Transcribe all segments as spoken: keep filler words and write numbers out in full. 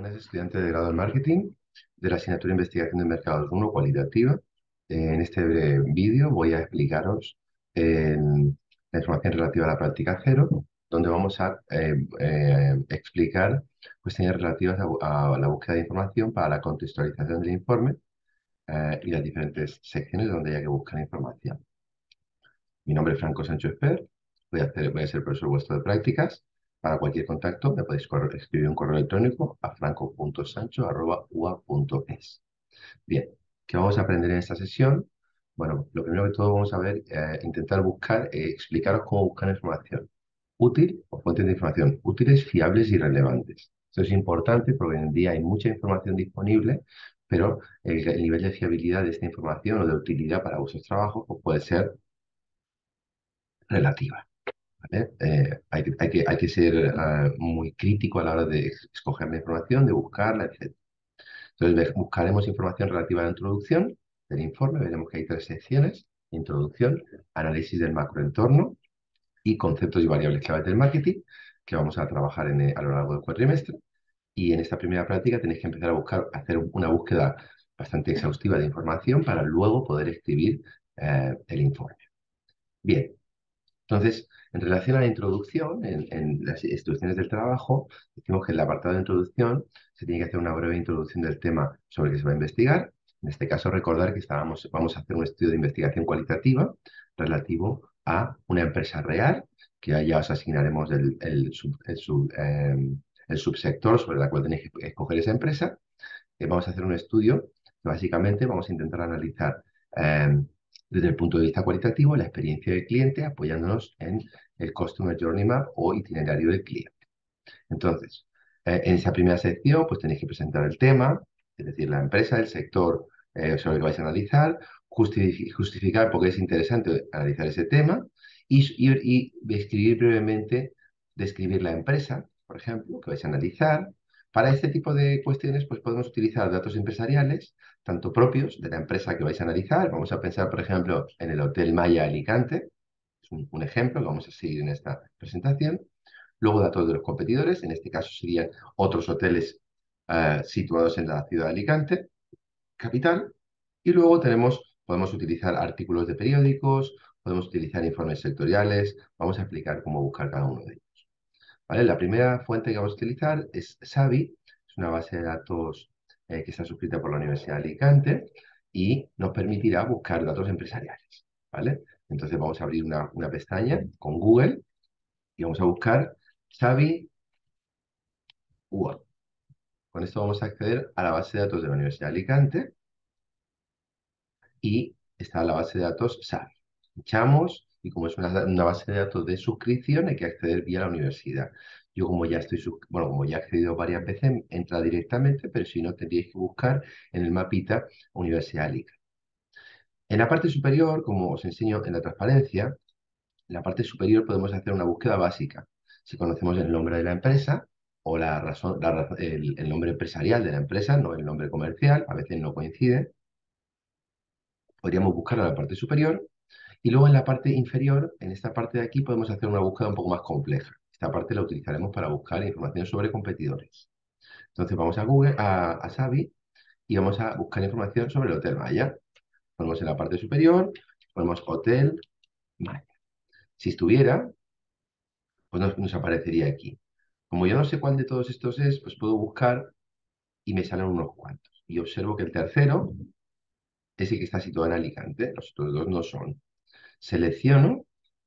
Buenas, estudiantes de grado en marketing de la asignatura Investigación de Mercados uno cualitativa. En este breve vídeo voy a explicaros eh, la información relativa a la práctica cero, donde vamos a eh, eh, explicar cuestiones relativas a, a la búsqueda de información para la contextualización del informe eh, y las diferentes secciones donde haya que buscar información. Mi nombre es Franco Sancho Esper, voy a, hacer, voy a ser profesor vuestro de prácticas. Para cualquier contacto me podéis escribir un correo electrónico a franco punto sancho arroba u a punto es. Bien, ¿qué vamos a aprender en esta sesión? Bueno, lo primero que todo vamos a ver, eh, intentar buscar, eh, explicaros cómo buscar información útil o fuentes de información útiles, fiables y relevantes. Esto es importante porque hoy en día hay mucha información disponible, pero el, el nivel de fiabilidad de esta información o de utilidad para vuestros trabajos pues puede ser relativa. ¿Vale? Eh, hay, que, hay, que, hay que ser uh, muy crítico a la hora de escoger la información, de buscarla, etcétera. Entonces buscaremos información relativa a la introducción del informe. Veremos que hay tres secciones: introducción, análisis del macroentorno y conceptos y variables claves del marketing, que vamos a trabajar en, a lo largo del cuatrimestre. Y en esta primera práctica tenéis que empezar a buscar, a hacer una búsqueda bastante exhaustiva de información para luego poder escribir eh, el informe. Bien. Entonces, en relación a la introducción, en, en las instrucciones del trabajo, decimos que en el apartado de introducción se tiene que hacer una breve introducción del tema sobre el que se va a investigar. En este caso, recordar que estábamos, vamos a hacer un estudio de investigación cualitativa relativo a una empresa real, que ya os asignaremos el, el, sub, el, sub, eh, el subsector sobre el cual tenéis que escoger esa empresa. Eh, vamos a hacer un estudio que básicamente vamos a intentar analizar eh, desde el punto de vista cualitativo la experiencia del cliente apoyándonos en el Customer Journey Map o itinerario del cliente. Entonces, eh, en esa primera sección pues tenéis que presentar el tema, es decir, la empresa, el sector eh, sobre el que vais a analizar, justific justificar por qué es interesante analizar ese tema y, y, y escribir brevemente, describir la empresa, por ejemplo, que vais a analizar. Para este tipo de cuestiones, pues podemos utilizar datos empresariales, tanto propios de la empresa que vais a analizar. Vamos a pensar, por ejemplo, en el Hotel Maya Alicante. Es un, un ejemplo que vamos a seguir en esta presentación. Luego datos de los competidores, en este caso serían otros hoteles uh, situados en la ciudad de Alicante, capital. Y luego tenemos, podemos utilizar artículos de periódicos, podemos utilizar informes sectoriales. Vamos a explicar cómo buscar cada uno de ellos. ¿Vale? La primera fuente que vamos a utilizar es Savi, es una base de datos eh, que está suscrita por la Universidad de Alicante y nos permitirá buscar datos empresariales. ¿Vale? Entonces vamos a abrir una, una pestaña con Google y vamos a buscar Savi U A. Con esto vamos a acceder a la base de datos de la Universidad de Alicante y está la base de datos Savi. Pinchamos y como es una, una base de datos de suscripción hay que acceder vía la universidad. Yo como ya estoy, bueno, como ya he accedido varias veces, entra directamente, pero si no tendríais que buscar en el mapita Universidad de Alicante. En la parte superior, como os enseño en la transparencia, en la parte superior podemos hacer una búsqueda básica. Si conocemos el nombre de la empresa o la razón, la, el, el nombre empresarial de la empresa, no el nombre comercial, a veces no coincide, podríamos buscar a la parte superior. Y luego en la parte inferior, en esta parte de aquí, podemos hacer una búsqueda un poco más compleja. Esta parte la utilizaremos para buscar información sobre competidores. Entonces vamos a Google, a, a Savi, y vamos a buscar información sobre el Hotel Maya. Ponemos en la parte superior, ponemos Hotel Maya. Si estuviera, pues nos, nos aparecería aquí. Como yo no sé cuál de todos estos es, pues puedo buscar y me salen unos cuantos. Y observo que el tercero es el que está situado en Alicante, los otros dos no son. Selecciono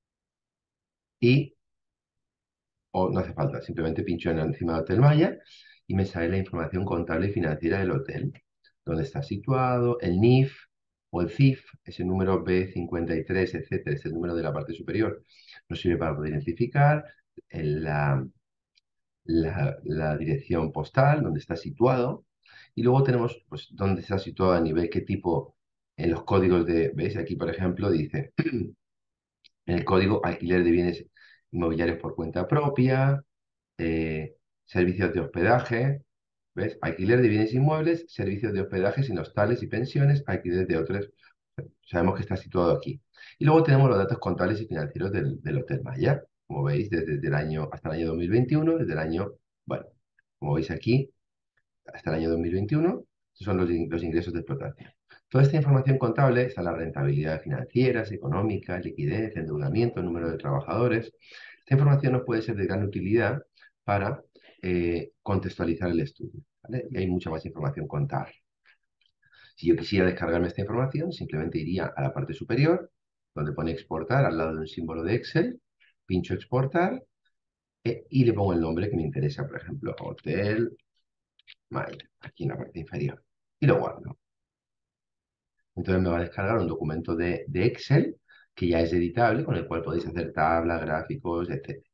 y o no hace falta, simplemente pincho en encima del Hotel Maya y me sale la información contable y financiera del hotel, dónde está situado, el N I F o el C I F, ese número B cincuenta y tres, etcétera, es el número de la parte superior, nos sirve para poder identificar la, la, la dirección postal, dónde está situado, y luego tenemos pues, dónde está situado a nivel, qué tipo, en los códigos de, ¿veis? Aquí, por ejemplo, dice, en el código alquiler de bienes inmobiliarios por cuenta propia, eh, servicios de hospedaje, ¿ves? Alquiler de bienes inmuebles, servicios de hospedaje sin hostales y pensiones, alquiler de otros. Sabemos que está situado aquí. Y luego tenemos los datos contables y financieros del, del Hotel Maya. Como veis, desde, desde el año hasta el año dos mil veintiuno, desde el año, bueno, como veis aquí, hasta el año dos mil veintiuno, estos son los, in- los ingresos de explotación. Toda esta información contable está la rentabilidad financieras, económica, liquidez, endeudamiento, número de trabajadores. Esta información nos puede ser de gran utilidad para eh, contextualizar el estudio, ¿vale? Y hay mucha más información contable. Si yo quisiera descargarme esta información, simplemente iría a la parte superior, donde pone exportar, al lado de un símbolo de Excel, pincho exportar eh, y le pongo el nombre que me interesa, por ejemplo, Hotel Maya, aquí en la parte inferior, y lo guardo. Entonces me va a descargar un documento de, de Excel que ya es editable, con el cual podéis hacer tablas, gráficos, etcétera.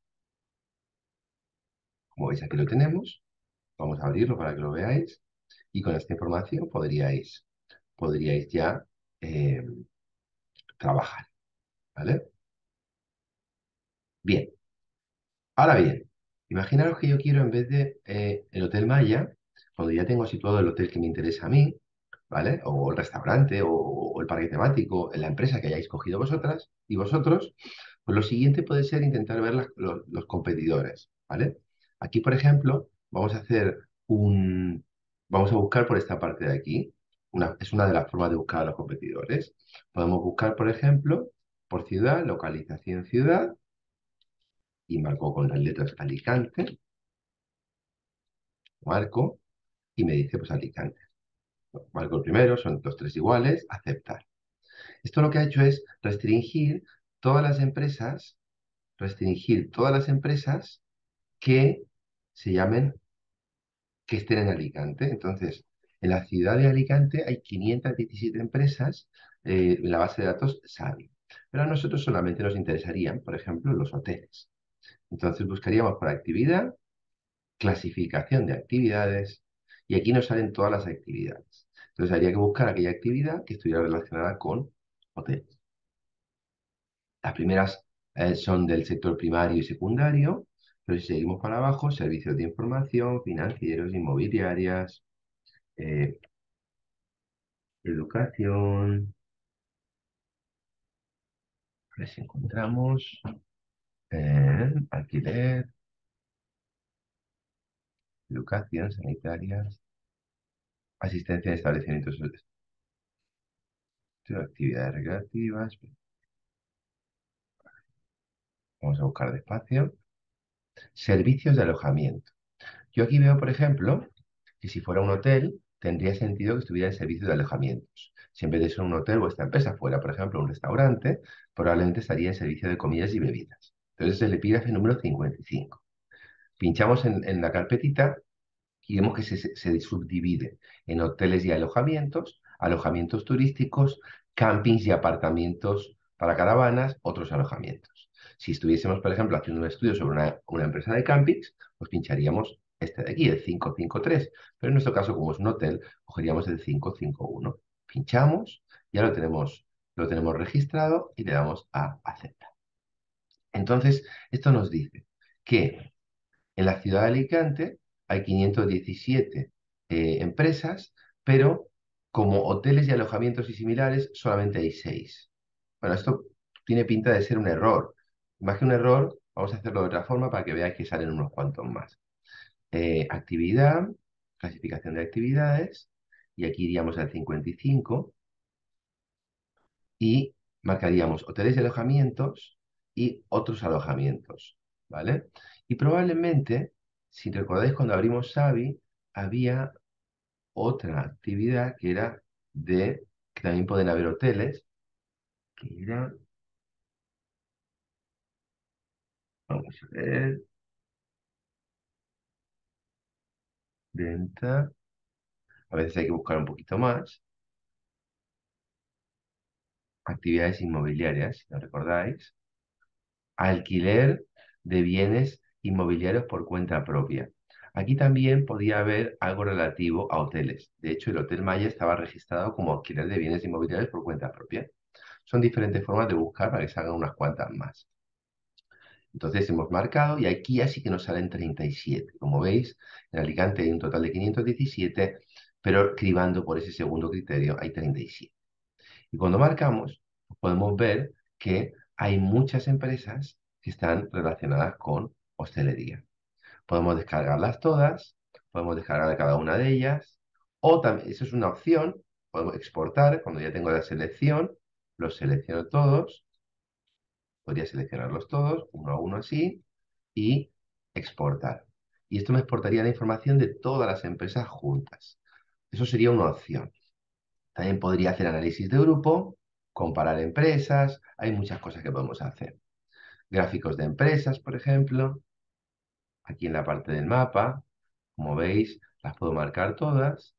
Como veis, aquí lo tenemos. Vamos a abrirlo para que lo veáis. Y con esta información podríais, podríais ya eh, trabajar, ¿vale? Bien. Ahora bien, imaginaros que yo quiero, en vez de eh, el Hotel Maya, cuando ya tengo situado el hotel que me interesa a mí, ¿vale? O el restaurante, o, o el parque temático, en la empresa que hayáis cogido vosotras y vosotros, pues lo siguiente puede ser intentar ver las- los, los competidores, ¿vale? Aquí, por ejemplo, vamos a hacer un... Vamos a buscar por esta parte de aquí. Una, es una de las formas de buscar a los competidores. Podemos buscar, por ejemplo, por ciudad, localización ciudad, y marco con las letras Alicante, marco, y me dice, pues Alicante. Marco el primero, son los tres iguales, aceptar. Esto lo que ha hecho es restringir todas las empresas, restringir todas las empresas que se llamen, que estén en Alicante. Entonces, en la ciudad de Alicante hay quinientas diecisiete empresas eh, en la base de datos S A B I. Pero a nosotros solamente nos interesarían, por ejemplo, los hoteles. Entonces buscaríamos por actividad, clasificación de actividades, y aquí nos salen todas las actividades. Entonces habría que buscar aquella actividad que estuviera relacionada con hoteles. Las primeras eh, son del sector primario y secundario, pero si seguimos para abajo, servicios de información, financieros, inmobiliarias, eh, educación, a ver si encontramos, eh, alquiler, educación, sanitarias, asistencia de establecimientos, actividades recreativas. Vamos a buscar despacio. Servicios de alojamiento. Yo aquí veo, por ejemplo, que si fuera un hotel, tendría sentido que estuviera en servicio de alojamientos. Si en vez de ser un hotel o esta empresa fuera, por ejemplo, un restaurante, probablemente estaría en servicio de comidas y bebidas. Entonces es el epígrafe número cincuenta y cinco. Pinchamos en, en la carpetita y vemos que se, se- se subdivide en hoteles y alojamientos, alojamientos turísticos, campings y apartamentos para caravanas, otros alojamientos. Si estuviésemos, por ejemplo, haciendo un estudio sobre una, una empresa de campings, pues pincharíamos este de aquí, el quinientos cincuenta y tres, pero en nuestro caso, como es un hotel, cogeríamos el quinientos cincuenta y uno. Pinchamos, ya lo tenemos, lo tenemos registrado y le damos a aceptar. Entonces, esto nos dice que en la ciudad de Alicante hay quinientas diecisiete eh, empresas, pero como hoteles y alojamientos y similares solamente hay seis. Bueno, esto tiene pinta de ser un error. Más que un error, vamos a hacerlo de otra forma para que veáis que salen unos cuantos más. Eh, actividad, clasificación de actividades, y aquí iríamos al cincuenta y cinco y marcaríamos hoteles y alojamientos y otros alojamientos, ¿vale? Y probablemente, si recordáis cuando abrimos Savi, había otra actividad que era de, que también pueden haber hoteles, que era, vamos a ver, venta, a veces hay que buscar un poquito más, actividades inmobiliarias, si no recordáis, alquiler de bienes inmobiliarios por cuenta propia. Aquí también podía haber algo relativo a hoteles. De hecho, el Hotel Maya estaba registrado como alquiler de bienes inmobiliarios por cuenta propia. Son diferentes formas de buscar para que salgan unas cuantas más. Entonces hemos marcado y aquí ya sí que nos salen treinta y siete. Como veis, en Alicante hay un total de quinientos diecisiete, pero cribando por ese segundo criterio hay treinta y siete. Y cuando marcamos, podemos ver que hay muchas empresas que están relacionadas con hostelería. Podemos descargarlas todas podemos descargar cada una de ellas, o también, eso es una opción, podemos exportar, cuando ya tengo la selección, los selecciono todos, podría seleccionarlos todos, uno a uno así, y exportar. Y esto me exportaría la información de todas las empresas juntas. Eso sería una opción. También podría hacer análisis de grupo, comparar empresas, hay muchas cosas que podemos hacer. Gráficos de empresas, por ejemplo, aquí en la parte del mapa, como veis, las puedo marcar todas,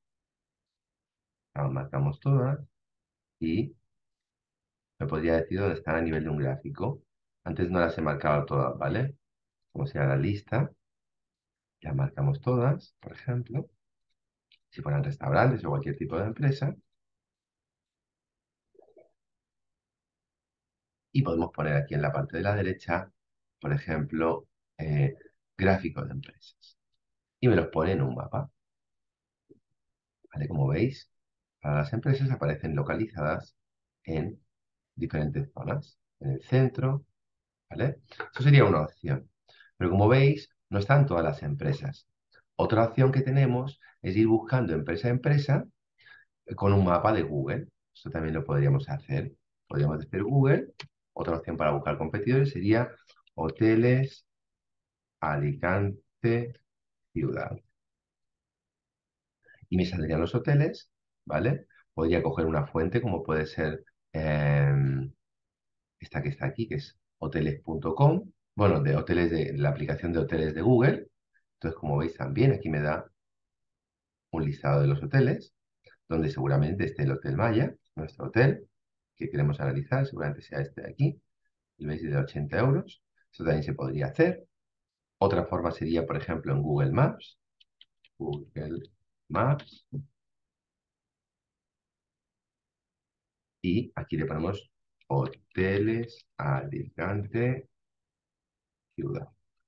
las marcamos todas, y me podría decir dónde están a nivel de un gráfico. Antes no las he marcado todas, ¿vale? Como sea la lista, las marcamos todas, por ejemplo, si fueran restaurantes o cualquier tipo de empresa, y podemos poner aquí en la parte de la derecha, por ejemplo, eh, gráficos de empresas. Y me los pone en un mapa, ¿vale? Como veis, para las empresas aparecen localizadas en diferentes zonas, en el centro, ¿vale? Eso sería una opción. Pero como veis, no están todas las empresas. Otra opción que tenemos es ir buscando empresa a empresa con un mapa de Google. Eso también lo podríamos hacer. Podríamos decir Google. Otra opción para buscar competidores sería hoteles Alicante ciudad. Y me saldrían los hoteles, ¿vale? Podría coger una fuente como puede ser em, esta que está aquí, que es hoteles punto com. Bueno, de hoteles de la aplicación de hoteles de Google. Entonces, como veis también, aquí me da un listado de los hoteles, donde seguramente esté el Hotel Maya, nuestro hotel, que queremos analizar, seguramente sea este de aquí, y veis de ochenta euros. Eso también se podría hacer. Otra forma sería, por ejemplo, en Google Maps. Google Maps. Y aquí le ponemos hoteles Alicante ciudad.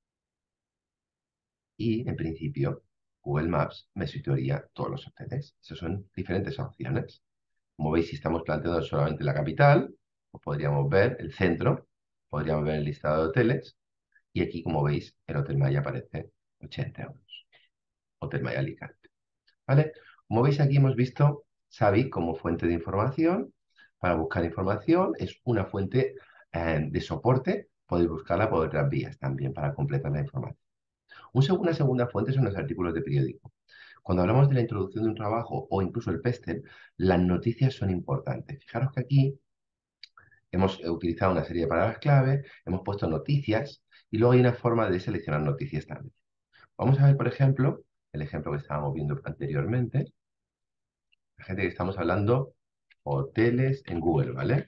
Y en principio, Google Maps me situaría todos los hoteles. Esas son diferentes opciones. Como veis, si estamos planteando solamente la capital, pues podríamos ver el centro, podríamos ver el listado de hoteles, y aquí, como veis, el Hotel Maya aparece ochenta euros. Hotel Maya Alicante. ¿Vale? Como veis, aquí hemos visto Xavi como fuente de información. Para buscar información es una fuente eh, de soporte. Podéis buscarla por otras vías también para completar la información. Un seg- Una segunda fuente son los artículos de periódico. Cuando hablamos de la introducción de un trabajo o incluso el PESTEL, las noticias son importantes. Fijaros que aquí hemos eh, utilizado una serie de palabras clave, hemos puesto noticias y luego hay una forma de seleccionar noticias también. Vamos a ver, por ejemplo, el ejemplo que estábamos viendo anteriormente. La gente que estamos hablando, hoteles en Google, ¿vale?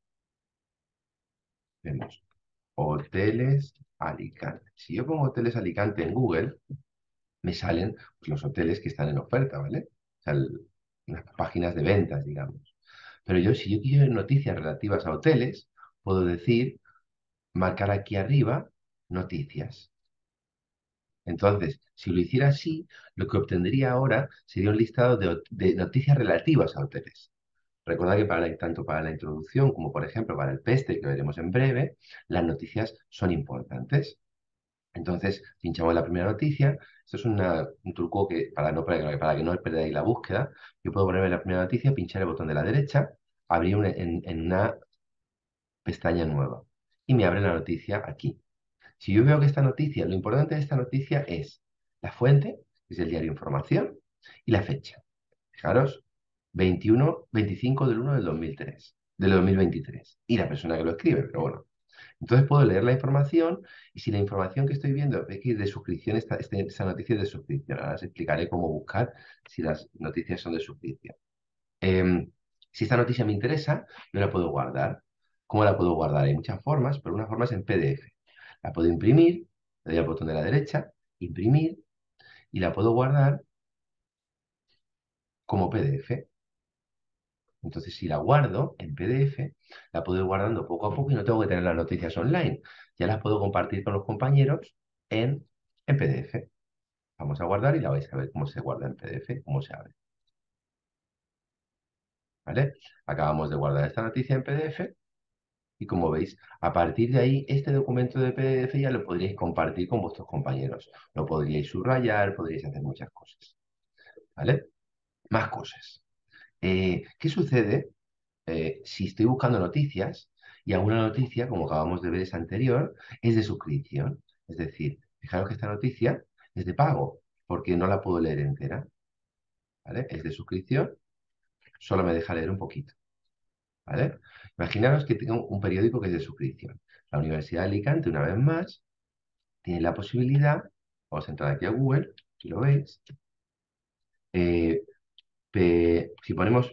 Vemos hoteles Alicante. Si yo pongo hoteles Alicante en Google, me salen pues, los hoteles que están en oferta, ¿vale? O sea, el- las páginas de ventas, digamos. Pero yo, si yo quiero noticias relativas a hoteles, puedo decir, marcar aquí arriba, noticias. Entonces, si lo hiciera así, lo que obtendría ahora sería un listado de, hot- de noticias relativas a hoteles. Recordad que para la- tanto para la introducción como, por ejemplo, para el peste, que veremos en breve, las noticias son importantes. Entonces, pinchamos la primera noticia. Esto es una- un truco que, para, no, para, que para que no perdáis la búsqueda, yo puedo ponerme la primera noticia, pinchar el botón de la derecha, abrir una- en, en una pestaña nueva y me abre la noticia aquí. Si yo veo que esta noticia, lo importante de esta noticia es la fuente, que es el diario Información, y la fecha. Fijaros, veintiuno, veinticinco del uno del dos mil tres, del dos mil veintitrés, y la persona que lo escribe, pero bueno. Entonces puedo leer la información y si la información que estoy viendo ve que es de suscripción, esta, este- esta noticia es de suscripción. Ahora os explicaré cómo buscar si las noticias son de suscripción. Em, si esta noticia me interesa, yo la puedo guardar. ¿Cómo la puedo guardar? Hay muchas formas, pero una forma es en P D F. La puedo imprimir, le doy al botón de la derecha, imprimir, y la puedo guardar como P D F. Entonces, si la guardo en P D F, la puedo ir guardando poco a poco y no tengo que tener las noticias online. Ya las puedo compartir con los compañeros en, en P D F. Vamos a guardar y la vais a ver cómo se guarda en P D F, cómo se abre. ¿Vale? Acabamos de guardar esta noticia en P D F Y como veis, a partir de ahí, este documento de P D F ya lo podríais compartir con vuestros compañeros. Lo podríais subrayar, podríais hacer muchas cosas. ¿Vale? Más cosas. Eh, ¿qué sucede eh, si estoy buscando noticias y alguna noticia, como acabamos de ver esa anterior, es de suscripción? Es decir, fijaros que esta noticia es de pago, porque no la puedo leer entera. ¿Vale? Es de suscripción, solo me deja leer un poquito. ¿Vale? Imaginaros que tengo un periódico que es de suscripción. La Universidad de Alicante, una vez más, tiene la posibilidad, vamos a entrar aquí a Google, si lo veis, eh, pe- si ponemos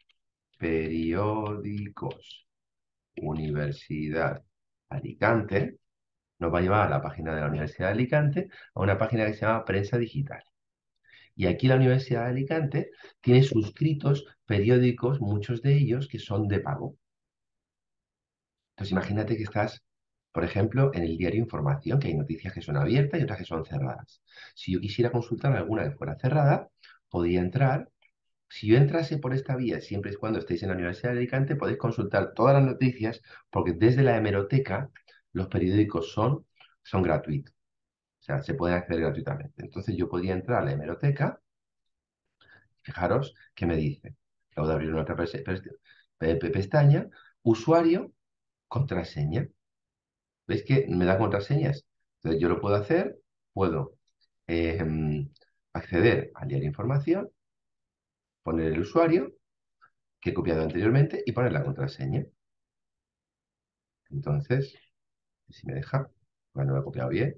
periódicos Universidad Alicante, nos va a llevar a la página de la Universidad de Alicante, a una página que se llama Prensa Digital. Y aquí la Universidad de Alicante tiene suscritos periódicos, muchos de ellos que son de pago. Entonces imagínate que estás, por ejemplo, en el diario Información, que hay noticias que son abiertas y otras que son cerradas. Si yo quisiera consultar alguna que fuera cerrada, podría entrar. Si yo entrase por esta vía, siempre y cuando estéis en la Universidad de Alicante, podéis consultar todas las noticias, porque desde la hemeroteca los periódicos son, son gratuitos. O sea, se pueden acceder gratuitamente. Entonces yo podría entrar a la hemeroteca, fijaros que me dice, acabo de abrir una otra pes- pes- pe- pe- pestaña, usuario, contraseña. ¿Veis que me da contraseñas? Entonces yo lo puedo hacer, puedo em, acceder al diario Información, poner el usuario que he copiado anteriormente y poner la contraseña. Entonces, si me deja, bueno, lo he copiado bien.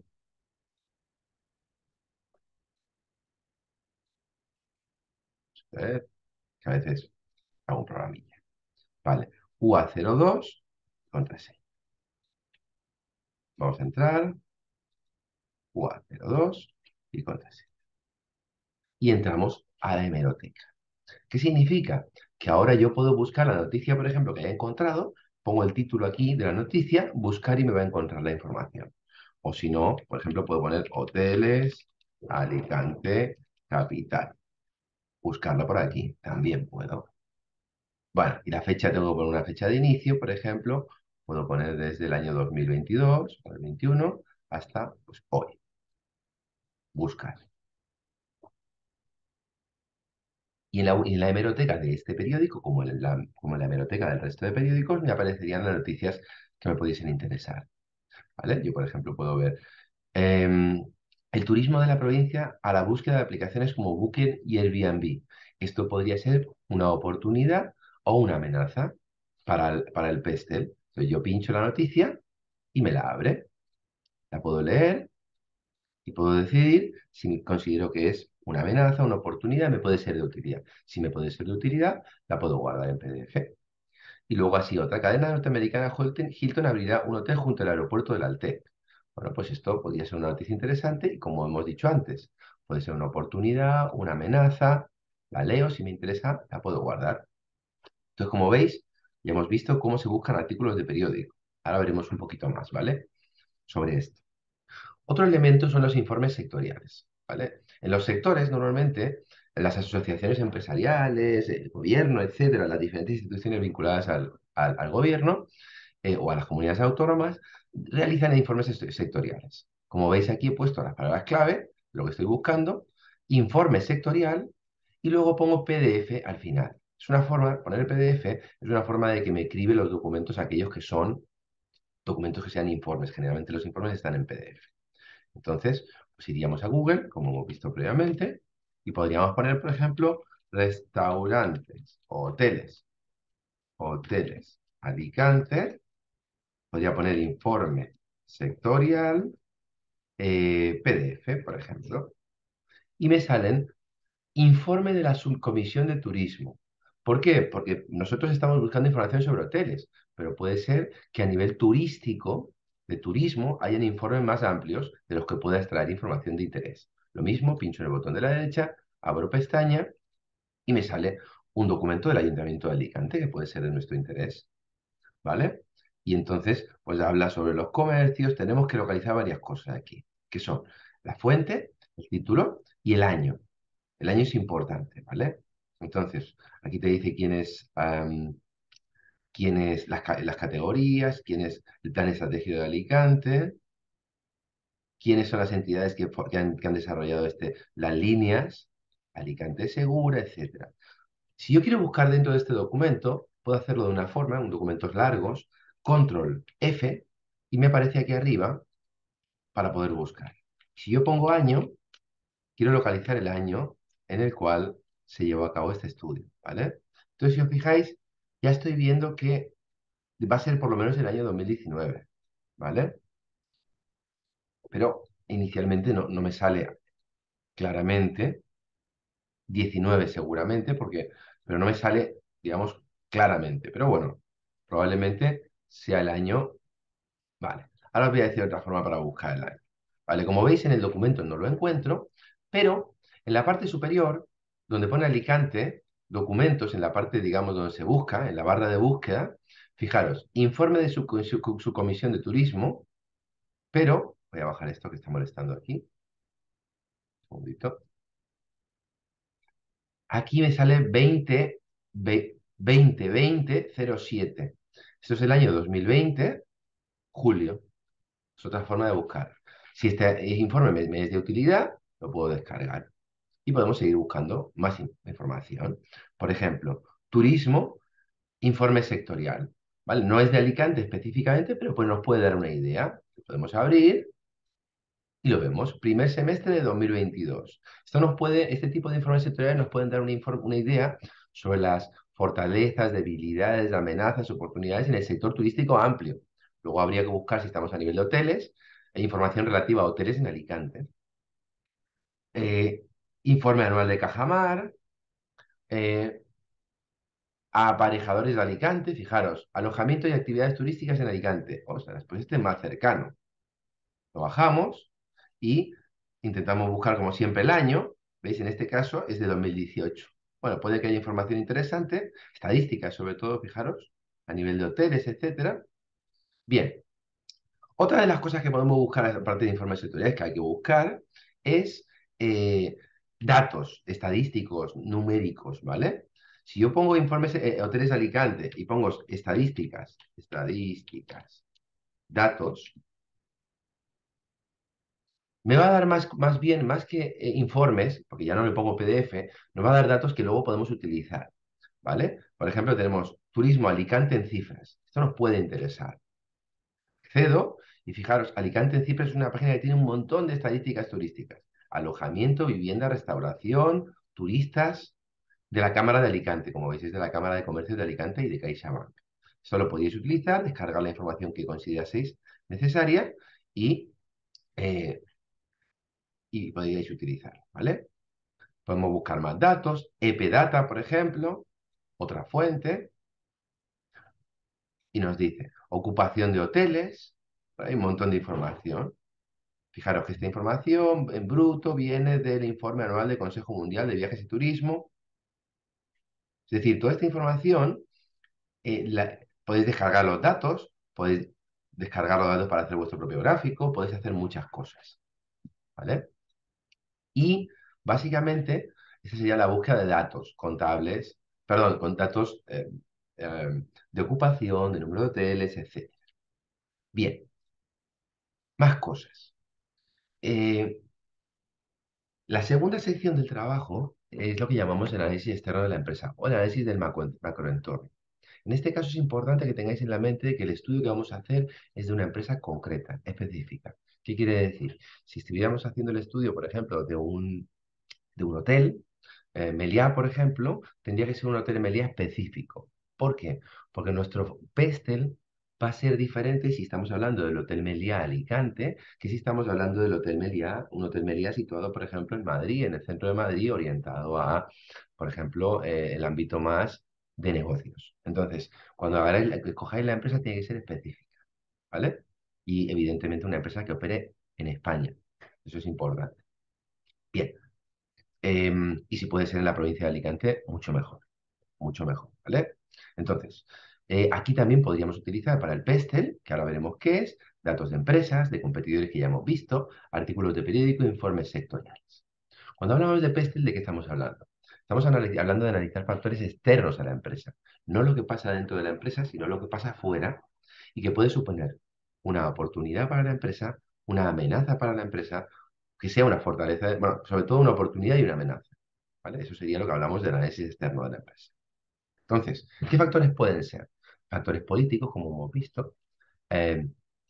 A ver, que a veces hago un programilla. Vale, U A cero dos, contraseña. Vamos a entrar, U A cero dos y contraseña. Y entramos a la hemeroteca. ¿Qué significa? Que ahora yo puedo buscar la noticia, por ejemplo, que haya encontrado, pongo el título aquí de la noticia, buscar y me va a encontrar la información. O si no, por ejemplo, puedo poner hoteles, Alicante, capital. Buscarlo por aquí, también puedo. Bueno, y la fecha, tengo que poner una fecha de inicio, por ejemplo, puedo poner desde el año dos mil veintidós o el veintiuno hasta pues, hoy. Buscar. Y en la, y en la hemeroteca de este periódico, como en la, como en la hemeroteca del resto de periódicos, me aparecerían las noticias que me pudiesen interesar. ¿Vale? Yo, por ejemplo, puedo ver em, el turismo de la provincia a la búsqueda de aplicaciones como Booking y Airbnb. Esto podría ser una oportunidad o una amenaza para el, para el pestel. Entonces yo pincho la noticia y me la abre. La puedo leer y puedo decidir si considero que es una amenaza, una oportunidad, me puede ser de utilidad. Si me puede ser de utilidad, la puedo guardar en P D F. Y luego así, otra cadena norteamericana, Hilton, Hilton abrirá un hotel junto al aeropuerto del Altec. Bueno, pues esto podría ser una noticia interesante y como hemos dicho antes, puede ser una oportunidad, una amenaza, la leo, si me interesa, la puedo guardar. Entonces, como veis, ya hemos visto cómo se buscan artículos de periódico. Ahora veremos un poquito más, ¿vale? Sobre esto. Otro elemento son los informes sectoriales, ¿vale? En los sectores, normalmente, las asociaciones empresariales, el gobierno, etcétera, las diferentes instituciones vinculadas al, al- al gobierno eh, o a las comunidades autónomas, realizan informes se- sectoriales. Como veis aquí he puesto las palabras clave, lo que estoy buscando, informe sectorial, y luego pongo P D F al final. Es una forma, poner el P D F es una forma de que me escribe los documentos, aquellos que son documentos que sean informes. Generalmente los informes están en P D F. Entonces, pues iríamos a Google, como hemos visto previamente, y podríamos poner, por ejemplo, restaurantes, hoteles, hoteles, Alicante, podría poner informe sectorial, eh, P D F, por ejemplo, y me salen informe de la subcomisión de turismo. ¿Por qué? Porque nosotros estamos buscando información sobre hoteles, pero puede ser que a nivel turístico, de turismo, hayan informes más amplios de los que pueda extraer información de interés. Lo mismo, pincho en el botón de la derecha, abro pestaña y me sale un documento del Ayuntamiento de Alicante que puede ser de nuestro interés, ¿vale? Y entonces, pues habla sobre los comercios, tenemos que localizar varias cosas aquí, que son la fuente, el título y el año. El año es importante, ¿vale? Entonces, aquí te dice quién es, am, quién es las, ca- las categorías, quién es el plan estratégico de Alicante, quiénes son las entidades que, fo- que han, que han desarrollado este, las líneas, Alicante Segura, etcétera. Si yo quiero buscar dentro de este documento, puedo hacerlo de una forma, en documentos largos, control F, y me aparece aquí arriba para poder buscar. Si yo pongo año, quiero localizar el año en el cual se llevó a cabo este estudio, ¿vale? Entonces, si os fijáis, ya estoy viendo que va a ser por lo menos el año dos mil diecinueve, ¿vale? Pero inicialmente no, no me sale claramente, diecinueve seguramente, porque, pero no me sale, digamos, claramente. Pero bueno, probablemente sea el año. Vale, ahora os voy a decir otra forma para buscar el año. Vale, como veis en el documento no lo encuentro, pero en la parte superior, donde pone Alicante, documentos, en la parte, digamos, donde se busca, en la barra de búsqueda, fijaros, informe de su, su, su comisión de turismo, pero, voy a bajar esto que está molestando aquí, un segundito. Aquí me sale veinte, ve- veinte, veinte, cero siete. Esto es el año dos mil veinte, julio. Es otra forma de buscar. Si este informe me, me es de utilidad, lo puedo descargar. Y podemos seguir buscando más in- información. Por ejemplo, turismo, informe sectorial. ¿Vale? No es de Alicante específicamente, pero pues nos puede dar una idea. Lo podemos abrir y lo vemos. Primer semestre de dos mil veintidós. Esto nos puede, este tipo de informes sectoriales nos pueden dar una, infor- una idea sobre las fortalezas, debilidades, amenazas, oportunidades en el sector turístico amplio. Luego habría que buscar, si estamos a nivel de hoteles, e información relativa a hoteles en Alicante. Eh, Informe anual de Cajamar, eh, a aparejadores de Alicante, fijaros, alojamiento y actividades turísticas en Alicante. Ostras, pues este es más cercano. Lo bajamos y intentamos buscar, como siempre, el año. ¿Veis? En este caso es de dos mil dieciocho. Bueno, puede que haya información interesante, estadísticas sobre todo, fijaros, a nivel de hoteles, etcétera. Bien, otra de las cosas que podemos buscar, aparte de informes sectoriales que hay que buscar, es eh, datos estadísticos, numéricos, ¿vale? Si yo pongo informes, eh, hoteles de Alicante y pongo estadísticas, estadísticas, datos, me va a dar más, más bien, más que eh, informes, porque ya no le pongo P D F, nos va a dar datos que luego podemos utilizar, ¿vale? Por ejemplo, tenemos turismo Alicante en cifras. Esto nos puede interesar. Accedo y fijaros, Alicante en cifras es una página que tiene un montón de estadísticas turísticas. Alojamiento, vivienda, restauración, turistas de la Cámara de Alicante, como veis, es de la Cámara de Comercio de Alicante y de CaixaBank. Esto lo podéis utilizar, descargar la información que consideraseis necesaria y eh, y podríais utilizar, ¿vale? Podemos buscar más datos, EPData, por ejemplo, otra fuente, y nos dice ocupación de hoteles, hay un montón de información. Fijaros que esta información en bruto viene del informe anual del Consejo Mundial de Viajes y Turismo. Es decir, toda esta información, eh, la- podéis descargar los datos, podéis descargar los datos para hacer vuestro propio gráfico, podéis hacer muchas cosas, ¿vale? Y básicamente, esa sería la búsqueda de datos contables, perdón, con datos eh, eh, de ocupación, de número de hoteles, etcétera. Bien, más cosas. Eh, la segunda sección del trabajo es lo que llamamos el análisis externo de la empresa o el análisis del macro- macroentorno. En este caso es importante que tengáis en la mente que el estudio que vamos a hacer es de una empresa concreta, específica. ¿Qué quiere decir? Si estuviéramos haciendo el estudio, por ejemplo, de un, de un hotel, eh, Meliá, por ejemplo, tendría que ser un hotel Meliá específico. ¿Por qué? Porque nuestro Pestel va a ser diferente si estamos hablando del Hotel Meliá Alicante que si estamos hablando del Hotel Meliá, un Hotel Meliá situado, por ejemplo, en Madrid, en el centro de Madrid, orientado a, por ejemplo, eh, el ámbito más de negocios. Entonces, cuando hagáis, escojáis la empresa, tiene que ser específica, ¿vale? Y evidentemente una empresa que opere en España. Eso es importante. Bien. Em, y si puede ser en la provincia de Alicante, mucho mejor, mucho mejor, ¿vale? Entonces, eh, aquí también podríamos utilizar para el Pestel, que ahora veremos qué es, datos de empresas, de competidores que ya hemos visto, artículos de periódico e informes sectoriales. Cuando hablamos de Pestel, ¿de qué estamos hablando? Estamos analiz- hablando de analizar factores externos a la empresa, no lo que pasa dentro de la empresa, sino lo que pasa afuera y que puede suponer una oportunidad para la empresa, una amenaza para la empresa, que sea una fortaleza, bueno, sobre todo una oportunidad y una amenaza, ¿vale? Eso sería lo que hablamos del análisis externo de la empresa. Entonces, ¿qué factores pueden ser? Factores políticos, como hemos visto, eh,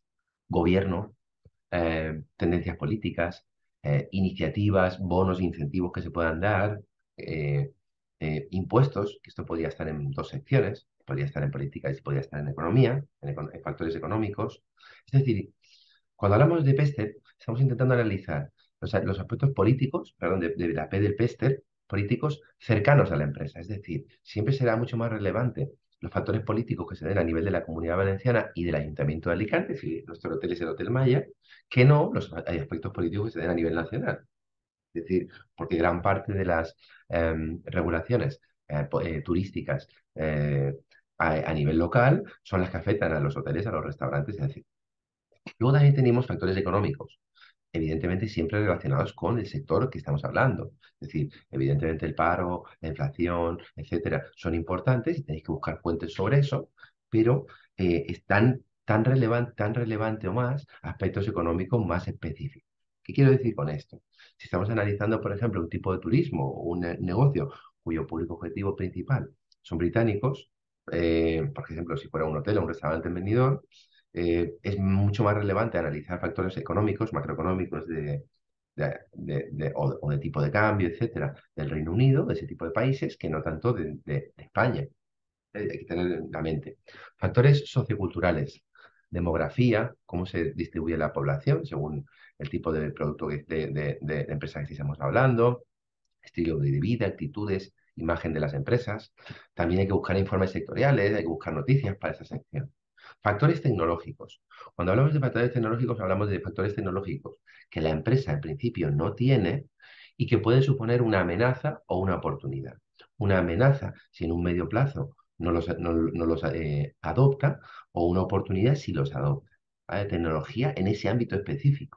gobierno, eh, tendencias políticas, eh, iniciativas, bonos, incentivos que se puedan dar, eh, eh, impuestos, que esto podría estar en dos secciones, podría estar en política y podría estar en economía, en, eco- en factores económicos. Es decir, cuando hablamos de PESTEL, estamos intentando analizar los, los aspectos políticos, perdón, de, de la P del PESTEL, políticos cercanos a la empresa. Es decir, siempre será mucho más relevante los factores políticos que se den a nivel de la Comunidad Valenciana y del Ayuntamiento de Alicante, si nuestro hotel es el Hotel Maya, que no los hay aspectos políticos que se den a nivel nacional. Es decir, porque gran parte de las eh, regulaciones eh, po- eh, turísticas eh, a, a nivel local son las que afectan a los hoteles, a los restaurantes, es decir. Luego también tenemos factores económicos, evidentemente siempre relacionados con el sector que estamos hablando. Es decir, evidentemente el paro, la inflación, etcétera, son importantes y tenéis que buscar fuentes sobre eso, pero eh, están tan relevante, tan relevante o más aspectos económicos más específicos. ¿Qué quiero decir con esto? Si estamos analizando, por ejemplo, un tipo de turismo o un ne- negocio cuyo público objetivo principal son británicos, eh, por ejemplo, si fuera un hotel o un restaurante en Benidorm, eh, es mucho más relevante analizar factores económicos, macroeconómicos de, de- de- de- o, o de tipo de cambio, etcétera, del Reino Unido, de ese tipo de países, que no tanto de, de- de España. Eh, hay que tener en la mente. Factores socioculturales, demografía, cómo se distribuye la población según el tipo de producto que- de, de, de, de empresa que estamos hablando, estilo de vida, actitudes, imagen de las empresas. También hay que buscar informes sectoriales, hay que buscar noticias para esa sección. Factores tecnológicos. Cuando hablamos de factores tecnológicos, hablamos de factores tecnológicos que la empresa en principio no tiene y que pueden suponer una amenaza o una oportunidad. Una amenaza si en un medio plazo no los, no, no los eh, adopta, o una oportunidad si los adopta. ¿Vale? Tecnología en ese ámbito específico.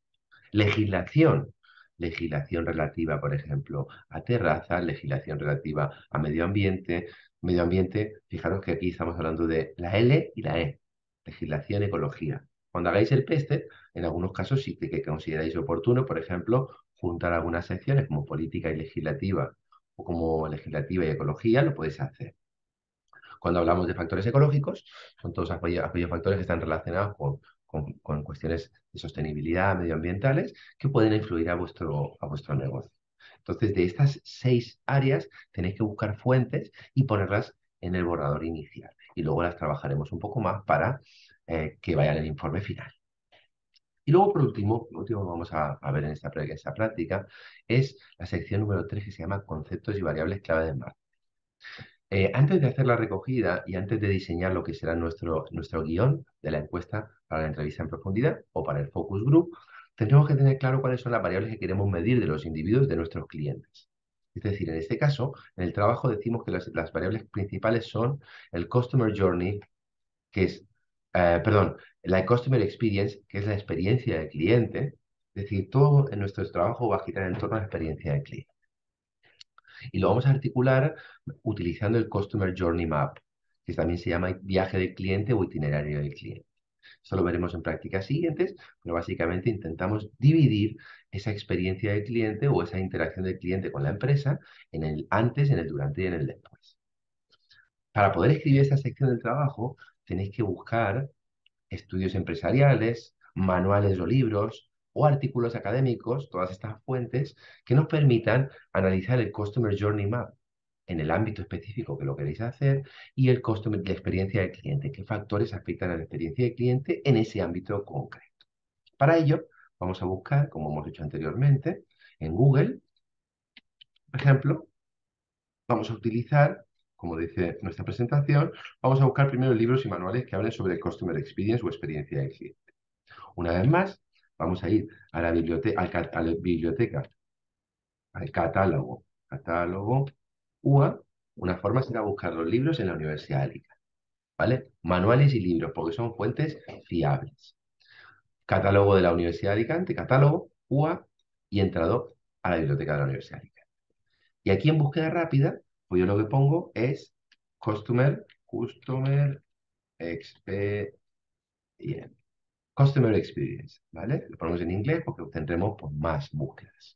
Legislación. Legislación relativa, por ejemplo, a terrazas, legislación relativa a medio ambiente. Medio ambiente, fijaros que aquí estamos hablando de la L y la E. Legislación, ecología. Cuando hagáis el PESTE, en algunos casos sí que consideráis oportuno, por ejemplo, juntar algunas secciones como política y legislativa o como legislativa y ecología, lo podéis hacer. Cuando hablamos de factores ecológicos, son todos aquellos, aquellos factores que están relacionados con, con- con cuestiones de sostenibilidad medioambientales que pueden influir a vuestro, a vuestro negocio. Entonces, de estas seis áreas tenéis que buscar fuentes y ponerlas en el borrador inicial. Y luego las trabajaremos un poco más para eh, que vayan en el informe final. Y luego, por último, lo último que vamos a, a ver en esta, en esta práctica es la sección número tres, que se llama Conceptos y variables clave de marketing. Eh, antes de hacer la recogida y antes de diseñar lo que será nuestro, nuestro guión de la encuesta para la entrevista en profundidad o para el focus group, tendremos que tener claro cuáles son las variables que queremos medir de los individuos de nuestros clientes. Es decir, en este caso, en el trabajo decimos que las, las variables principales son el Customer Journey, que es, eh, perdón, la Customer Experience, que es la experiencia del cliente. Es decir, todo en nuestro trabajo va a girar en torno a la experiencia del cliente. Y lo vamos a articular utilizando el Customer Journey Map, que también se llama viaje del cliente o itinerario del cliente. Esto lo veremos en prácticas siguientes, pero básicamente intentamos dividir esa experiencia del cliente o esa interacción del cliente con la empresa en el antes, en el durante y en el después. Para poder escribir esta sección del trabajo, tenéis que buscar estudios empresariales, manuales o libros o artículos académicos, todas estas fuentes que nos permitan analizar el Customer Journey Map en el ámbito específico que lo queréis hacer y el customer, la experiencia del cliente, qué factores afectan a la experiencia del cliente en ese ámbito concreto. Para ello, vamos a buscar, como hemos hecho anteriormente, en Google, por ejemplo, vamos a utilizar, como dice nuestra presentación, vamos a buscar primero libros y manuales que hablen sobre el Customer Experience o experiencia del cliente. Una vez más, vamos a ir a la biblioteca, al, a la biblioteca, al catálogo, catálogo U A. Una forma será buscar los libros en la Universidad de Alicante, ¿vale? Manuales y libros, porque son fuentes fiables. Catálogo de la Universidad de Alicante, catálogo U A, y entrado a la biblioteca de la Universidad de Alicante. Y aquí en búsqueda rápida, pues yo lo que pongo es Customer, Customer Experience. Customer Experience, ¿vale? Lo ponemos en inglés porque tendremos pues, más búsquedas.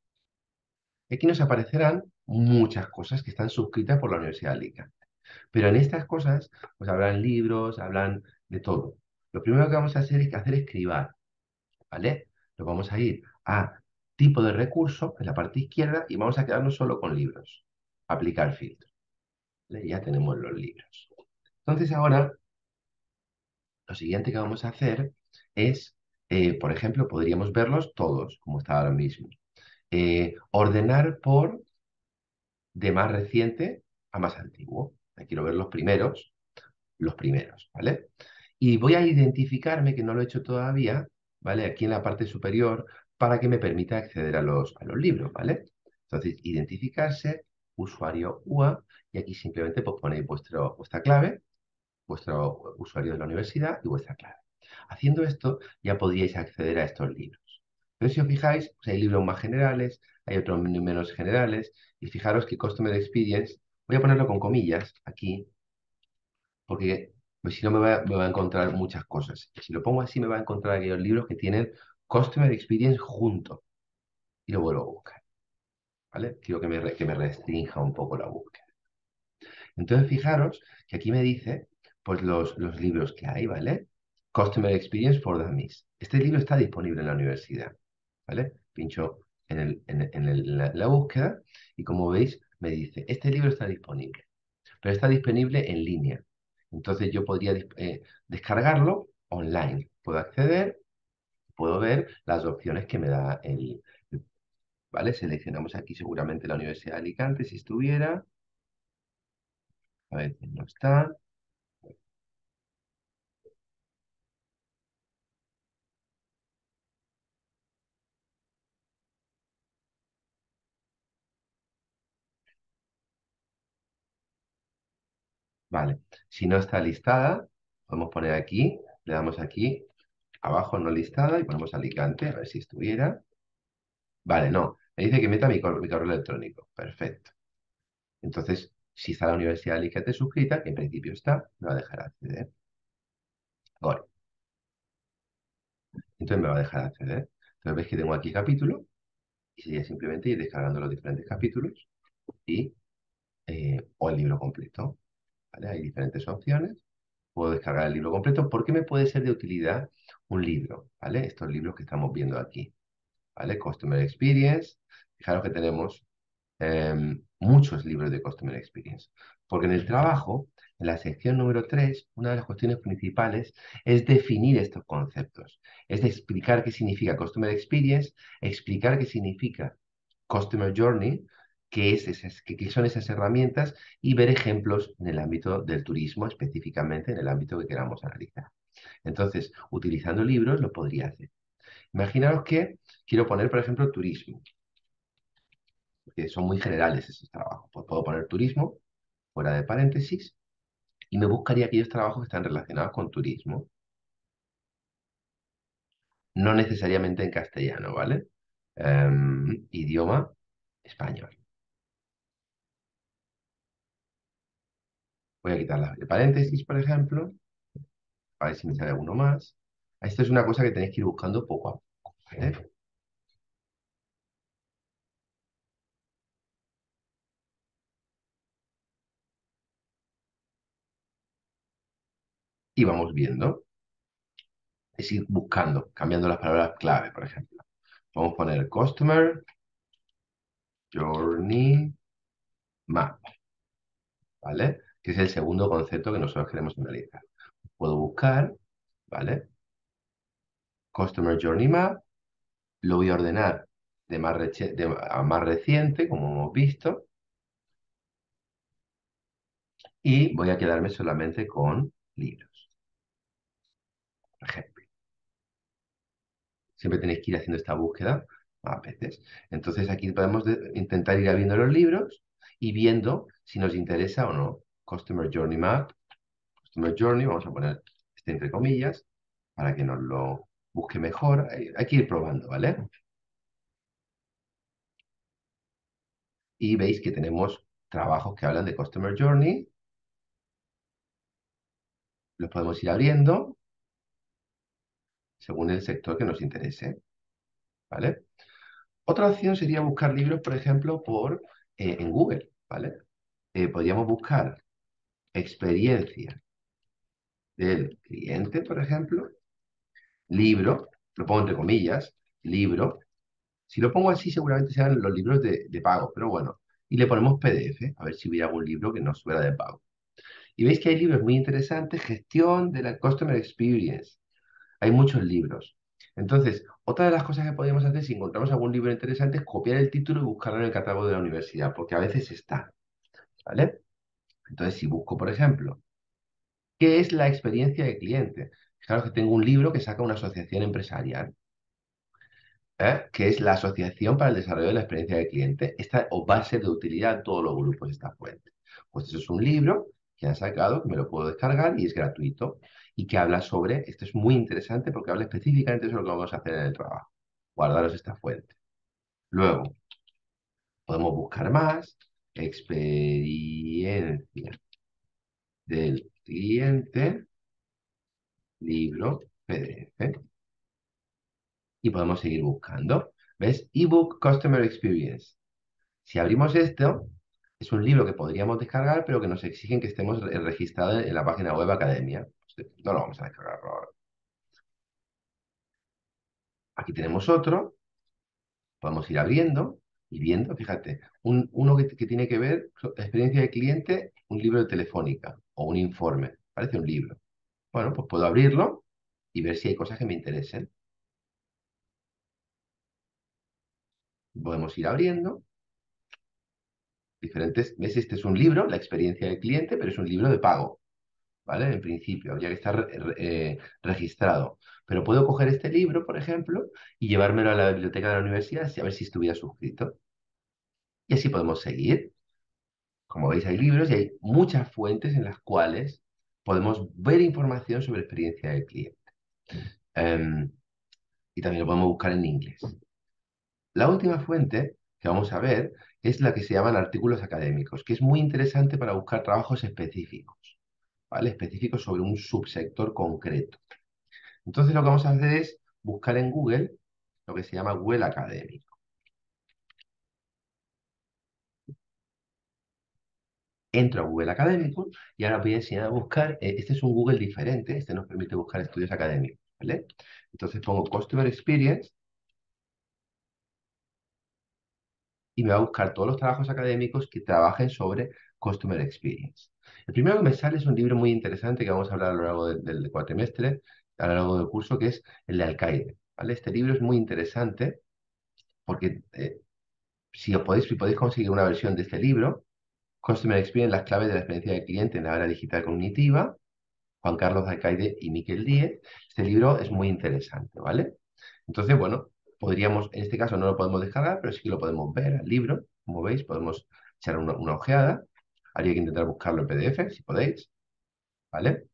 Aquí nos aparecerán muchas cosas que están suscritas por la Universidad de Alicante. Pero en estas cosas, pues hablan libros, hablan de todo. Lo primero que vamos a hacer es hacer es cribar, ¿vale? Nos vamos a ir a tipo de recurso en la parte izquierda y vamos a quedarnos solo con libros. Aplicar filtro. ¿Vale? Ya tenemos los libros. Entonces ahora, lo siguiente que vamos a hacer es, eh, por ejemplo, podríamos verlos todos, como está ahora mismo. Eh, ordenar por de más reciente a más antiguo. Quiero ver los primeros, los primeros, ¿vale? Y voy a identificarme, que no lo he hecho todavía, ¿vale? Aquí en la parte superior, para que me permita acceder a los, a los libros, ¿vale? Entonces, identificarse, usuario U A, y aquí simplemente pues, ponéis vuestro, vuestra clave, vuestro usuario de la universidad y vuestra clave. Haciendo esto, ya podríais acceder a estos libros. Pero si os fijáis, pues hay libros más generales, hay otros menos generales, y fijaros que Customer Experience, voy a ponerlo con comillas aquí, porque pues, si no me va, me va a encontrar muchas cosas. Si lo pongo así, me va a encontrar aquellos libros que tienen Customer Experience junto, y lo vuelvo a buscar, ¿vale? Quiero que me, re- que me restrinja un poco la búsqueda. Entonces, fijaros que aquí me dice, pues, los, los libros que hay, ¿vale? Customer Experience for Dummies. Este libro está disponible en la universidad, ¿vale? Pincho en, el, en, el- en el- la, la búsqueda y como veis, me dice, este libro está disponible, pero está disponible en línea. Entonces yo podría dis- eh, descargarlo online. Puedo acceder, puedo ver las opciones que me da el, el- ¿vale? Seleccionamos aquí seguramente la Universidad de Alicante si estuviera. A veces no está. Vale, si no está listada, podemos poner aquí, le damos aquí, abajo no listada y ponemos Alicante, a ver si estuviera. Vale, no, me dice que meta mi, cor- mi correo electrónico. Perfecto. Entonces, si está la Universidad de Alicante suscrita, que en principio está, me va a dejar acceder. Ahora, entonces me va a dejar acceder. Entonces ves que tengo aquí capítulo y sería simplemente ir descargando los diferentes capítulos y, eh, o el libro completo. ¿Vale? Hay diferentes opciones. Puedo descargar el libro completo. ¿Por qué me puede ser de utilidad un libro? ¿Vale? Estos libros que estamos viendo aquí. ¿Vale? Customer Experience. Fijaros que tenemos em, muchos libros de Customer Experience. Porque en el trabajo, en la sección número tres, una de las cuestiones principales es definir estos conceptos. Es de explicar qué significa Customer Experience, explicar qué significa Customer Journey, qué, es esas, qué, qué son esas herramientas y ver ejemplos en el ámbito del turismo, específicamente en el ámbito que queramos analizar. Entonces, utilizando libros lo podría hacer. Imaginaos que quiero poner, por ejemplo, turismo, que son muy generales esos trabajos. Pues puedo poner turismo fuera de paréntesis y me buscaría aquellos trabajos que están relacionados con turismo, no necesariamente en castellano, ¿vale? Em, idioma español. Voy a quitar las de paréntesis, por ejemplo, a ver si me sale alguno más. Esto es una cosa que tenéis que ir buscando poco a poco, ¿vale? Y vamos viendo, es ir buscando, cambiando las palabras clave, por ejemplo. Vamos a poner Customer Journey Map, ¿vale? Que es el segundo concepto que nosotros queremos analizar. Puedo buscar, ¿vale? Customer Journey Map, lo voy a ordenar de más, reche- de a más reciente, como hemos visto, y voy a quedarme solamente con libros, por ejemplo. Siempre tenéis que ir haciendo esta búsqueda a veces. Entonces aquí podemos de- intentar ir viendo los libros y viendo si nos interesa o no. Customer Journey Map, Customer Journey, vamos a poner este entre comillas, para que nos lo busque mejor. Hay, hay que ir probando, ¿vale? y veis que tenemos trabajos que hablan de Customer Journey. Los podemos ir abriendo según el sector que nos interese, ¿vale? Otra opción sería buscar libros, por ejemplo, por, eh, en Google, ¿vale? Eh, podríamos buscar experiencia del cliente, por ejemplo, libro, lo pongo entre comillas, libro. Si lo pongo así, seguramente sean los libros de, de pago, pero bueno. Y le ponemos P D F, a ver si hubiera algún libro que no fuera de pago. Y veis que hay libros muy interesantes, gestión de la Customer Experience. Hay muchos libros. Entonces, otra de las cosas que podríamos hacer si encontramos algún libro interesante es copiar el título y buscarlo en el catálogo de la universidad, porque a veces está, ¿vale? Entonces, si busco, por ejemplo, ¿qué es la experiencia de cliente? Claro que tengo un libro que saca una asociación empresarial, ¿eh? Que es la Asociación para el Desarrollo de la Experiencia del Cliente. Esta os va a ser de utilidad a todos los grupos de esta fuente. Pues eso es un libro que han sacado, que me lo puedo descargar y es gratuito, y que habla sobre, esto es muy interesante porque habla específicamente sobre lo que vamos a hacer en el trabajo. Guardaros esta fuente. Luego, podemos buscar más, experiencia del cliente, libro, P D F, y podemos seguir buscando. ¿Ves? Ebook Customer Experience. Si abrimos esto, es un libro que podríamos descargar, pero que nos exigen que estemos re- registrados en la página web Academia. Pues, no lo vamos a descargar por ahora. Aquí tenemos otro, podemos ir abriendo y viendo, fíjate, un, uno que, que tiene que ver con experiencia de cliente, un libro de Telefónica o un informe, parece un libro. Bueno, pues puedo abrirlo y ver si hay cosas que me interesen. Podemos ir abriendo diferentes, ¿ves? Este es un libro, la experiencia del cliente, pero es un libro de pago. ¿Vale? En principio, habría que estar eh, registrado. Pero puedo coger este libro, por ejemplo, y llevármelo a la biblioteca de la universidad y a ver si estuviera suscrito. Y así podemos seguir. Como veis, hay libros y hay muchas fuentes en las cuales podemos ver información sobre experiencia del cliente. Em, y también lo podemos buscar en inglés. La última fuente que vamos a ver es la que se llaman artículos académicos, que es muy interesante para buscar trabajos específicos, ¿vale? Específicos sobre un subsector concreto. Entonces lo que vamos a hacer es buscar en Google lo que se llama Google Académico. Entro a Google Académico y ahora voy a enseñar a buscar. eh, Este es un Google diferente, este nos permite buscar estudios académicos, ¿vale? Entonces pongo Customer Experience y me va a buscar todos los trabajos académicos que trabajen sobre Customer Experience. El primero que me sale es un libro muy interesante que vamos a hablar a lo largo del, del cuatrimestre, a lo largo del curso, que es el de Alcaide, ¿vale? Este libro es muy interesante porque eh, si os podéis, si podéis conseguir una versión de este libro, Customer Experience, las claves de la experiencia del cliente en la era digital cognitiva, Juan Carlos Alcaide y Miquel Díez. Este libro es muy interesante, ¿vale? Entonces, bueno, podríamos, en este caso no lo podemos descargar, pero sí que lo podemos ver al libro, como veis, podemos echar una, una ojeada. Habría que intentar buscarlo en P D F, si podéis, ¿vale?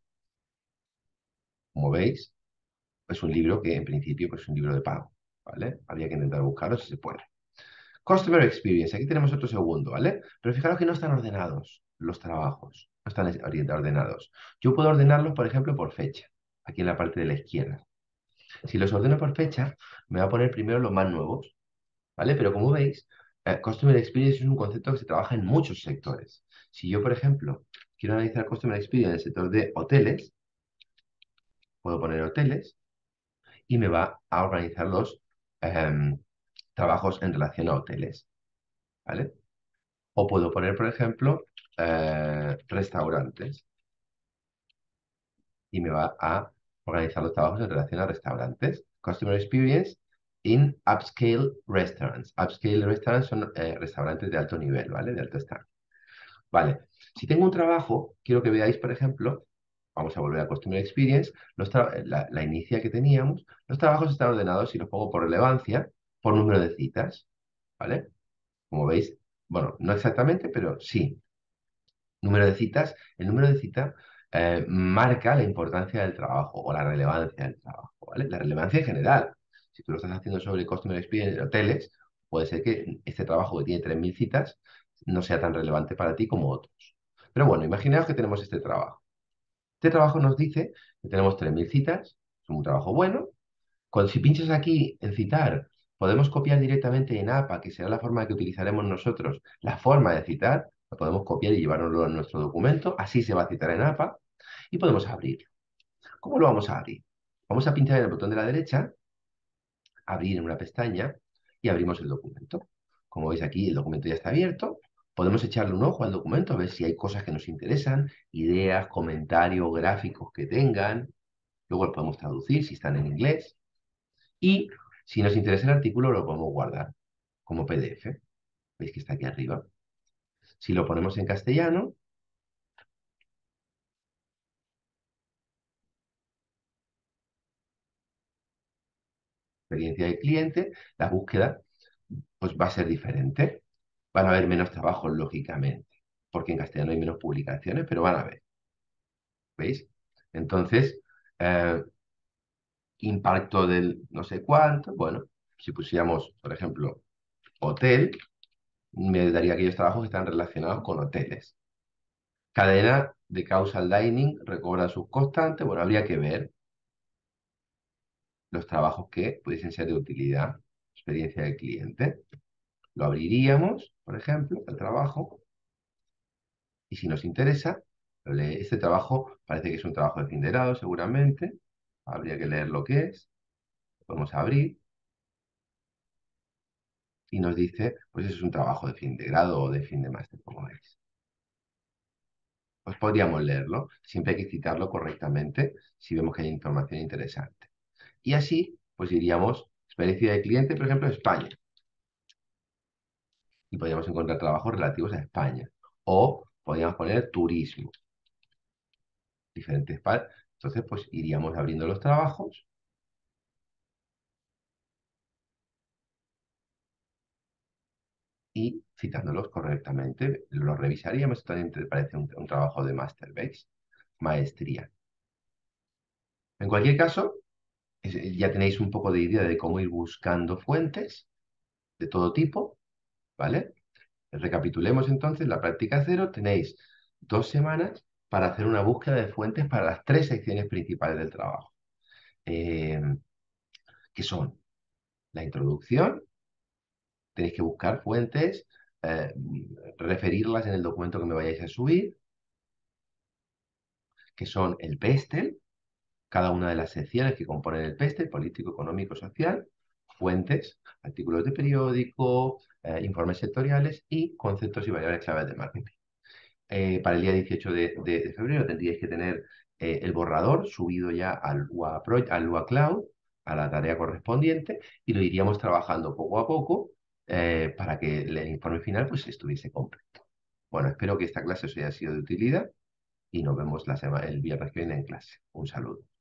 Como veis, es un libro que en principio pues, es un libro de pago, ¿vale? Habría que intentar buscarlo si se puede. Customer Experience, aquí tenemos otro segundo, ¿vale? Pero fijaros que no están ordenados los trabajos, no están ori- ordenados. Yo puedo ordenarlos, por ejemplo, por fecha, aquí en la parte de la izquierda. Si los ordeno por fecha, me va a poner primero los más nuevos, ¿vale? Pero como veis, eh, Customer Experience es un concepto que se trabaja en muchos sectores. Si yo, por ejemplo, quiero analizar Customer Experience en el sector de hoteles, puedo poner hoteles y me va a organizar los em, trabajos en relación a hoteles, ¿vale? O puedo poner, por ejemplo, eh, restaurantes y me va a organizar los trabajos en relación a restaurantes. Customer Experience in Upscale Restaurants. Upscale Restaurants son eh, restaurantes de alto nivel, ¿vale? De alto estándar. Vale. Si tengo un trabajo, quiero que veáis, por ejemplo, vamos a volver a Customer Experience, los la, la inicia que teníamos, los trabajos están ordenados y los pongo por relevancia, por número de citas, ¿vale? Como veis, bueno, no exactamente, pero sí. Número de citas, el número de citas eh, marca la importancia del trabajo o la relevancia del trabajo, ¿vale? La relevancia en general. Si tú lo estás haciendo sobre Customer Experience de hoteles, puede ser que este trabajo que tiene tres mil citas no sea tan relevante para ti como otros. Pero bueno, imaginaos que tenemos este trabajo. Este trabajo nos dice que tenemos tres mil citas, es un trabajo bueno. Cuando si pinchas aquí en citar, podemos copiar directamente en A P A, que será la forma que utilizaremos nosotros, la forma de citar, lo podemos copiar y llevárnoslo en nuestro documento, así se va a citar en A P A, y podemos abrirlo. ¿Cómo lo vamos a abrir? Vamos a pinchar en el botón de la derecha, abrir en una pestaña, y abrimos el documento. Como veis aquí, el documento ya está abierto. Podemos echarle un ojo al documento, a ver si hay cosas que nos interesan, ideas, comentarios, gráficos que tengan. Luego lo podemos traducir si están en inglés. Y si nos interesa el artículo, lo podemos guardar como P D F. ¿Veis que está aquí arriba? Si lo ponemos en castellano, experiencia del cliente, la búsqueda pues va a ser diferente. Van a haber menos trabajos, lógicamente, porque en castellano hay menos publicaciones, pero van a haber. ¿Veis? Entonces, eh, impacto del no sé cuánto, bueno, si pusiéramos, por ejemplo, hotel, me daría aquellos trabajos que están relacionados con hoteles. Cadena de causal dining recobra sus constantes. Bueno, habría que ver los trabajos que pudiesen ser de utilidad, experiencia del cliente. Lo abriríamos, por ejemplo, el trabajo, y si nos interesa, este trabajo parece que es un trabajo de fin de grado, seguramente. Habría que leer lo que es. Lo podemos abrir y nos dice, pues eso es un trabajo de fin de grado o de fin de máster, como veis. Pues podríamos leerlo, siempre hay que citarlo correctamente si vemos que hay información interesante. Y así, pues diríamos, experiencia de cliente, por ejemplo, España. Y podríamos encontrar trabajos relativos a España. O podríamos poner turismo. Diferentes par. Entonces, pues iríamos abriendo los trabajos y citándolos correctamente. Los revisaríamos. Esto también te parece un, un trabajo de máster, ¿veis? Maestría. En cualquier caso, es- ya tenéis un poco de idea de cómo ir buscando fuentes de todo tipo, ¿vale? Recapitulemos entonces, la práctica cero, tenéis dos semanas para hacer una búsqueda de fuentes para las tres secciones principales del trabajo, eh, que son la introducción, tenéis que buscar fuentes, eh, referirlas en el documento que me vayáis a subir, que son el PESTEL, cada una de las secciones que componen el PESTEL, político, económico, social, fuentes, artículos de periódico, eh, informes sectoriales y conceptos y variables claves de marketing. Eh, para el día dieciocho de, de- de febrero tendríais que tener eh, el borrador subido ya al U A, Pro- al U A Cloud, a la tarea correspondiente, y lo iríamos trabajando poco a poco eh, para que el informe final pues, estuviese completo. Bueno, espero que esta clase os haya sido de utilidad y nos vemos la sema- el viernes que viene en clase. Un saludo.